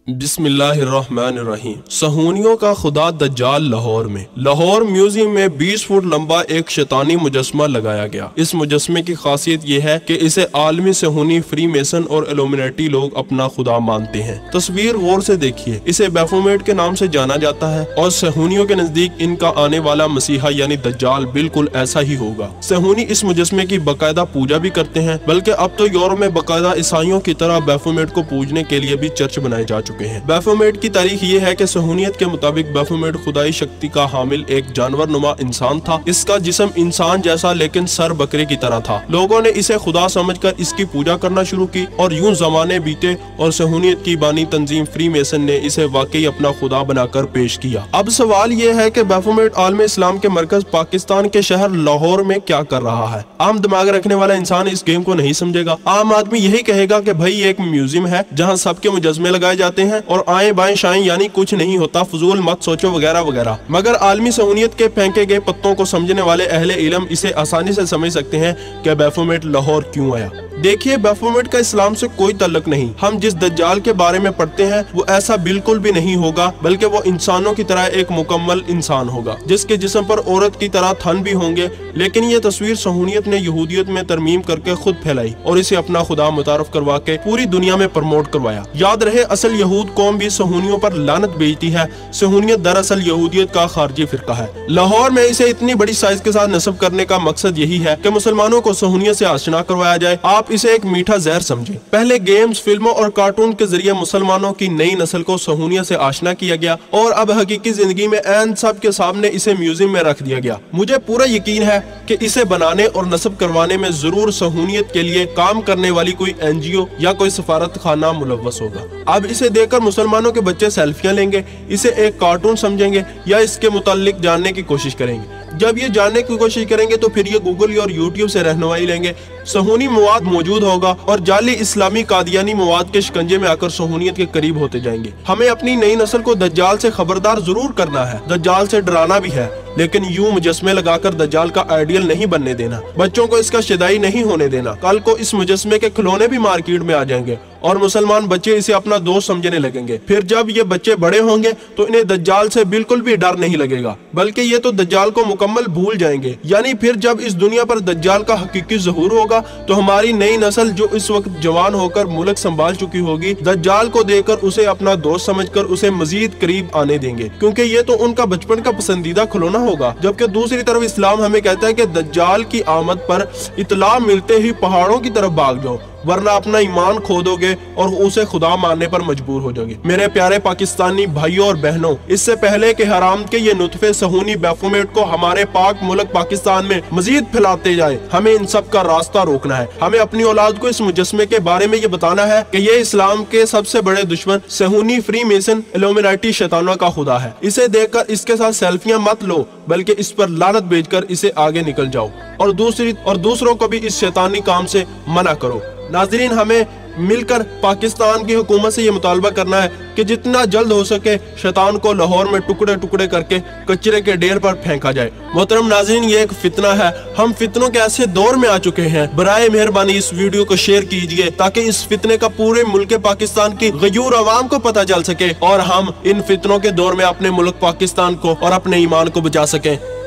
बिस्मिल्लाहिर्रहमानिर्रहीम। सहूनियों का खुदा दज्जाल लाहौर में। लाहौर म्यूजियम में 20 फुट लंबा एक शैतानी मुजस्मा लगाया गया। इस मुजस्मे की खासियत यह है कि इसे आलमी सहूनी, फ्री मेसन और इल्यूमिनेटी लोग अपना खुदा मानते हैं। तस्वीर गौर से देखिए, इसे बैफोमेट के नाम से जाना जाता है और सहूनियों के नजदीक इनका आने वाला मसीहा यानी दज्जाल बिल्कुल ऐसा ही होगा। सहूनी इस मुजस्मे की बाकायदा पूजा भी करते हैं, बल्कि अब तो यूरोप में बाकायदा ईसाइयों की तरह बैफोमेट को पूजने के लिए भी चर्च बनाए जा चुके हैं। बैफोमेट की तारीख ये है कि सहूनियत के मुताबिक बैफोमेट खुदाई शक्ति का हामिल एक जानवर नुमा इंसान था। इसका जिस्म इंसान जैसा लेकिन सर बकरे की तरह था। लोगों ने इसे खुदा समझकर इसकी पूजा करना शुरू की और यूं जमाने बीते और सहूनियत की बानी तंजीम फ्री मेसन ने इसे वाकई अपना खुदा बनाकर पेश किया। अब सवाल ये है कि बैफोमेट आलम इस्लाम के मरकज पाकिस्तान के शहर लाहौर में क्या कर रहा है। आम दिमाग रखने वाला इंसान इस गेम को नहीं समझेगा। आम आदमी यही कहेगा कि भाई एक म्यूजियम है जहाँ सबके मुजस्मे लगाए जाते हैं और आए बाएं शाएं यानी कुछ नहीं होता, फजूल मत सोचो वगैरह वगैरह। मगर आलमी सहूनियत के फेंके गए पत्तों को समझने वाले अहले इल्म इसे आसानी से समझ सकते हैं कि बैफोमेट लाहौर क्यों आया। देखिए, बैफोमेट का इस्लाम से कोई ताल्लुक नहीं। हम जिस दज्जाल के बारे में पढ़ते हैं वो ऐसा बिल्कुल भी नहीं होगा, बल्कि वो इंसानों की तरह एक मुकम्मल इंसान होगा जिसके जिस्म पर औरत की तरह थन भी होंगे। लेकिन ये तस्वीर सहूनियत ने यहूदियत में तरमीम करके खुद फैलाई और इसे अपना खुदा मुतारफ करवा के पूरी दुनिया में प्रमोट करवाया। याद रहे, असल यहूद कौम भी सहूनियों पर लानत भेजती है। सहूनियत दरअसल यहूदियत का खारजी फिरका है। लाहौर में इसे इतनी बड़ी साइज के साथ नस्ब करने का मकसद यही है कि मुसलमानों को सहूनियत से आशना करवाया जाए। आप इसे एक मीठा जहर समझें। पहले गेम्स, फिल्मों और कार्टून के जरिए मुसलमानों की नई नस्ल को सहूनियत से आशना किया गया और अब हकीकी जिंदगी में ऐन सब के सामने इसे म्यूजियम में रख दिया गया। मुझे पूरा यकीन है कि इसे बनाने और नस्ब करवाने में जरूर सहूनियत के लिए काम करने वाली कोई NGO या कोई सफारत खाना मुलव्वस होगा। अब इसे देखकर मुसलमानों के बच्चे सेल्फियां लेंगे, इसे एक कार्टून समझेंगे या इसके मुताल्लिक जानने की कोशिश करेंगे। जब ये जानने की कोशिश करेंगे तो फिर ये गूगल और यूट्यूब से रहनुमाई लेंगे। सहूनी मवाद मौजूद होगा और जाली इस्लामी कादियानी मवाद के शिकंजे में आकर सहूनियत के करीब होते जाएंगे। हमें अपनी नई नस्ल को दज्जाल से खबरदार जरूर करना है, दज्जाल से डराना भी है, लेकिन यूं मुजस्मे लगाकर दज्जाल का आइडियल नहीं बनने देना। बच्चों को इसका शिदाई नहीं होने देना। कल को इस मुजस्मे के खिलौने भी मार्केट में आ जाएंगे और मुसलमान बच्चे इसे अपना दोस्त समझने लगेंगे। फिर जब ये बच्चे बड़े होंगे तो इन्हें दज्जाल से बिल्कुल भी डर नहीं लगेगा, बल्कि ये तो दज्जाल को मुकम्मल भूल जाएंगे। यानी फिर जब इस दुनिया पर दज्जाल का हकीकी ज़हूर होगा तो हमारी नई नस्ल जो इस वक्त जवान होकर मुल्क संभाल चुकी होगी, दज्जाल को देखकर उसे अपना दोस्त समझकर उसे मजीद करीब आने देंगे, क्योंकि ये तो उनका बचपन का पसंदीदा खिलौना होगा। जबकि दूसरी तरफ इस्लाम हमें कहता है कि दज्जाल की आमद पर इतला मिलते ही पहाड़ों की तरफ भाग जाओ, वरना अपना ईमान खो दोगे और उसे खुदा मानने पर मजबूर हो जाओगे। मेरे प्यारे पाकिस्तानी भाइयों और बहनों, इससे पहले कि हराम के ये नुतफे सहूनी बैफोमेट को हमारे पाक मुल्क पाकिस्तान में मजीद फैलाते जाए, हमें इन सब का रास्ता रोकना है। हमें अपनी औलाद को इस मुजस्मे के बारे में ये बताना है कि ये इस्लाम के सबसे बड़े दुश्मन सहूनी, फ्री मेसन, इल्यूमिनेटी शैतानों का खुदा है। इसे देखकर इसके साथ सेल्फियां मत लो, बल्कि इस पर लानत भेजकर इसे आगे निकल जाओ और दूसरों को भी इस शैतानी काम से मना करो। नाज़रीन, हमें मिलकर पाकिस्तान की हुकूमत से ये मुतालबा करना है कि जितना जल्द हो सके शैतान को लाहौर में टुकड़े टुकड़े करके कचरे के ढेर पर फेंका जाए। मोहतरम नाज़रीन, ये एक फितना है। हम फितनों के ऐसे दौर में आ चुके हैं। बराए मेहरबानी इस वीडियो को शेयर कीजिए ताकि इस फितने का पूरे मुल्क पाकिस्तान की गयूर अवाम को पता चल सके और हम इन फितनों के दौर में अपने मुल्क पाकिस्तान को और अपने ईमान को बचा सकें।